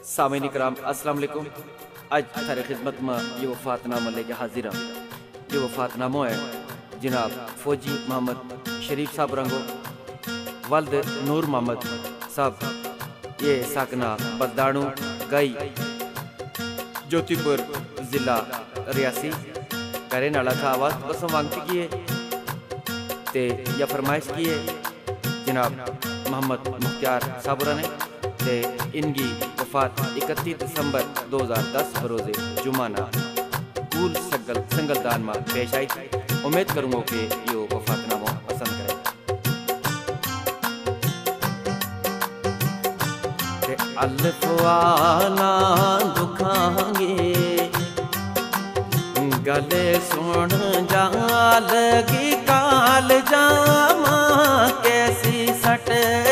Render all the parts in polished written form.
सामीन इकराम अस्सलाम वालेकुम। आज थारे खिदमत में ये वफ़ातनामा लेके हाजिर हूँ। ये वफ़ातनामा है जनाब फौजी मोहम्मद शरीफ साहब रंगो वल्द नूर मोहम्मद साहब, ये साकना बदाणु गई ज्योतिपुर ज़िला रियासी करे नाला था। आवाज़ बस मांगती की है ते या फरमाइश की है जनाब मोहम्मद मुख्तार साबरा ने ते इनकी वफ़ात 31 दिसंबर 2010 बरोज़े जुमाना कूल संगलदान में पेश आई थी। उम्मीद करूँगा कि ये वफ़ातनामा पसंद करें। अल्फ वाला दुखांगे गले सुन जा लगी काल जामा कैसी सट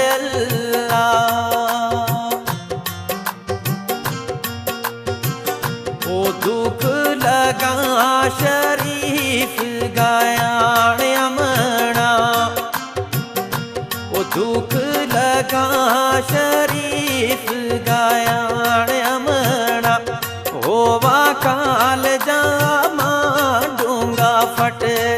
दुख लगा शरीफ गायाण अमना, ओ दुख लगा शरीफ गायाण अमना, होवा काल जामा डूंगा फट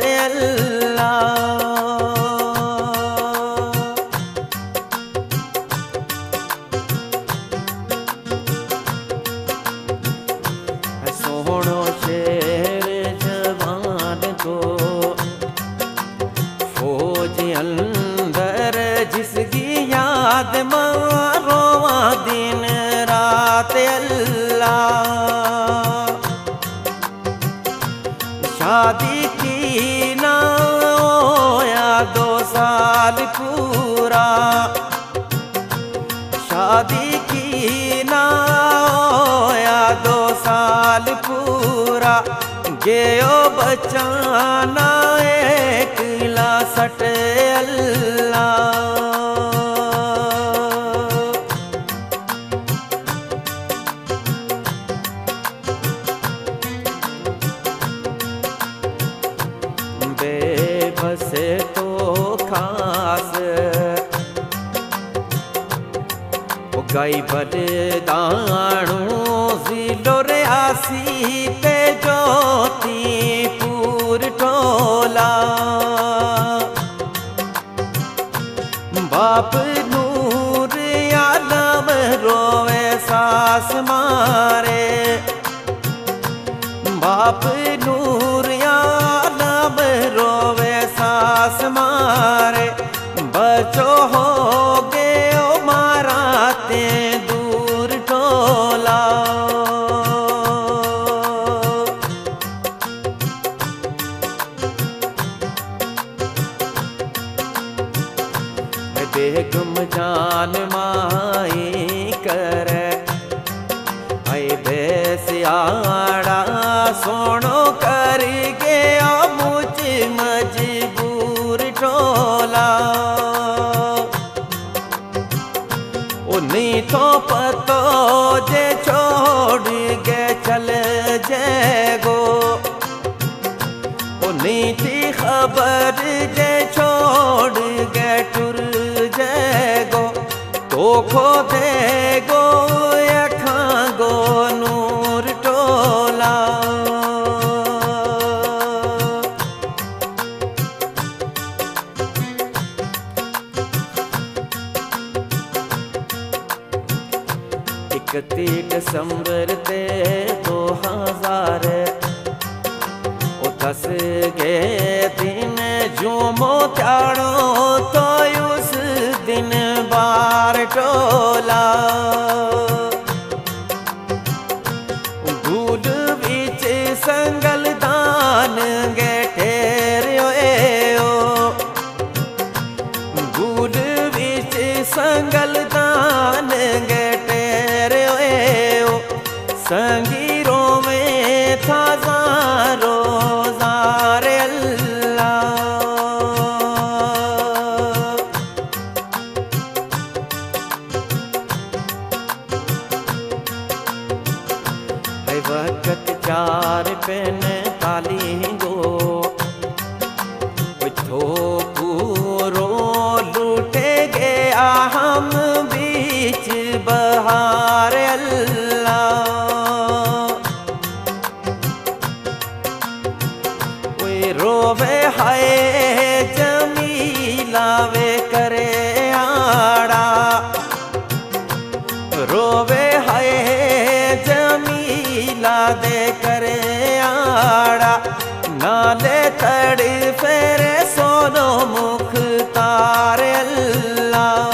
अंदर जिसकी याद मारो दिन रात अल्लाह। शादी की ना होया 2 साल पूरा, शादी की ना होया 2 साल पूरा, गयो बचाना एक सट बेबस तो खास गई बलिदाणू जिलो रियासी ते ज्योतिपुर टोला। बाप नूर आलम रोवे सास मारे, बाप नूर आलम रोवे सास मारे, बचो हो गए मारा ते दूर टोला। बेगम जान माई करे आई बेसियाड़ा सोनो कर गया मुझ मजबूर टोला। उन्हीं तो पतो जे छोड़ के चल जाएगो, उन्हीं की खबर जे छोड़ के टुर तो खो देगो यखागो नूर टोला। इकतीस दिसंबर ते 2000 10 के दिन जुमो त्याड़ो तो उस दिन बार टोला। दूध बीच संगलदान गे ठेरो दूध बीच संगलदान गे ठेरो संगीरों में था ज़ारो ज़ार वक़्त 4:45 गो तो पूरो लूटे गया हम बीच बहार रोवे हाय जमीला दे करे आड़ा नाले तड़ फेरे सोनो मुख्तार अल्लाह।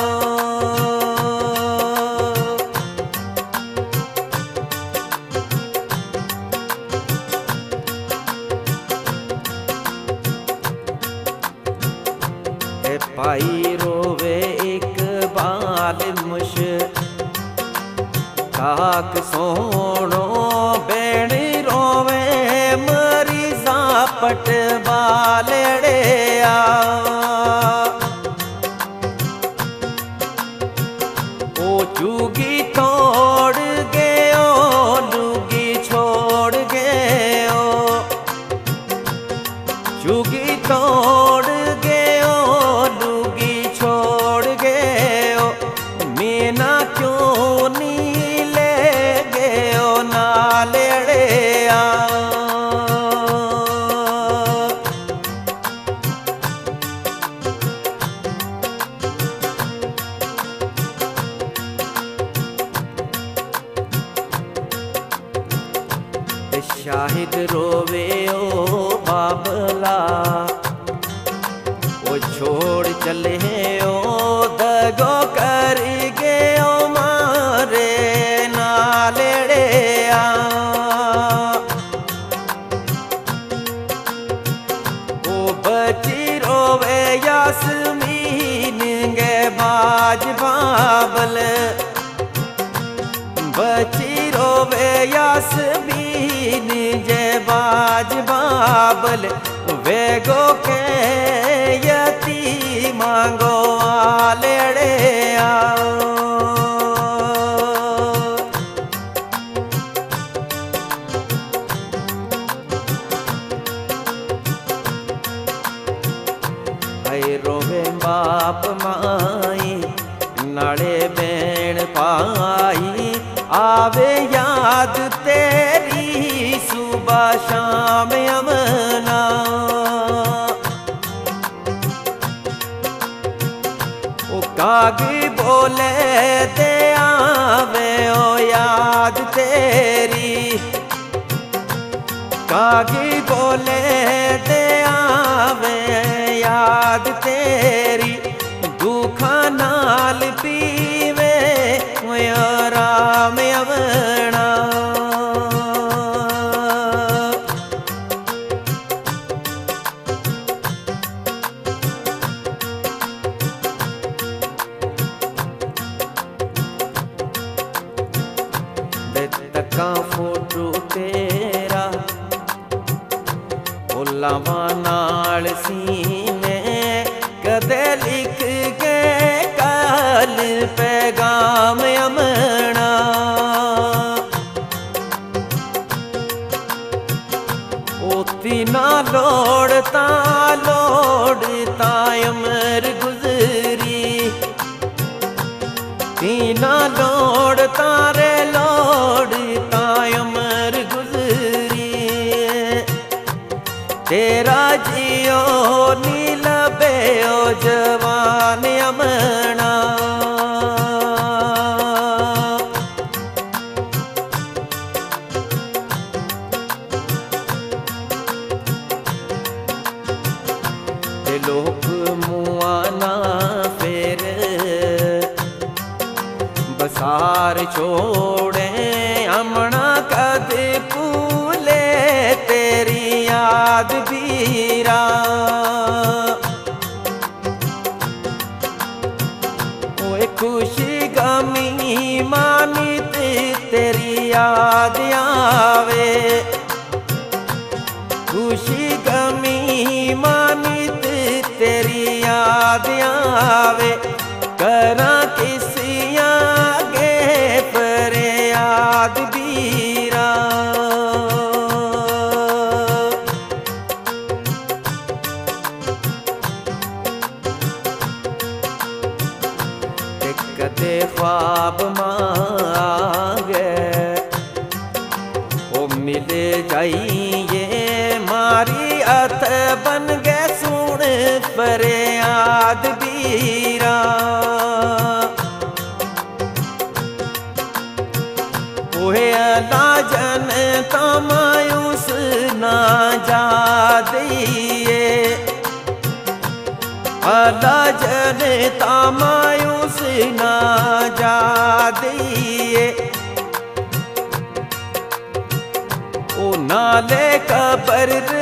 भाई रोवे इकबाल मुश्ताक सोनो बेण रोवे मरीजा पटवालड़िया। ओ चुगी तोड़ गयो लुगी छोड़ गयो, चुगी तोड़ गयो लुगी छोड़ गयो, मीना क्यों नी ले गयो नालड़िया। शाहिद रोवे ओ बाबला वो छोड़ चले ओ दगो कर गयो मारे नालड़िया। वो बची रोवे यास्मीन गे बाज बाबल, बची रोवे यास्मीन जे बाज बाबल, वेगो के यती मांगो आलड़िया। हाय रोवे बाप माई नाले बेण पाई, आवे याद तेरी सुबह शाम यमना। ओ कागी बोले दे आवे ओ याद तेरी, कागी बोले दे आवे याद तेरी, दुखा नाल पीवे राम यवना। तका फोटो तेरा लावा नाल सीने, कदे लिख के काल पैगाम यमना। ओती ना लोड़ता अमर गुजरी, तीना लोड़ता रे लोड़ता अमर गुजरी। तेरा जियो नील बेओ जवान यमना। लोक मुआना फिर बसार छोड़े, अमना कद भूले तेरी याद बीरा। ओए खुशी गमी मानित तेरी याद आवे, खुशी गमी मानित तेरी याद आवे। करा किसी आगे पर याद बीरा। कदे ख्वाब मांगे ओ मिले जाइए, मारी अत बन गए सुन पर याद बीरा। ओहे लाजन तमायूस ना जा दिए, लाजन तमायूस ना जा दिए। ओ नाले कबर